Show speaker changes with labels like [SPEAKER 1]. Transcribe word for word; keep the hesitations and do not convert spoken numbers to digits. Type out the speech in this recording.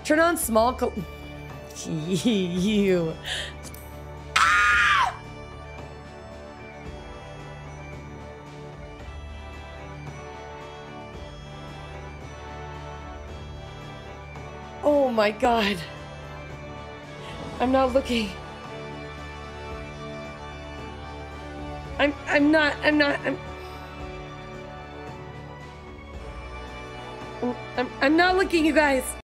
[SPEAKER 1] Turn on small col- You. Ah! Oh my god. I'm not looking. I'm I'm not I'm not I'm I'm, I'm not looking, you guys.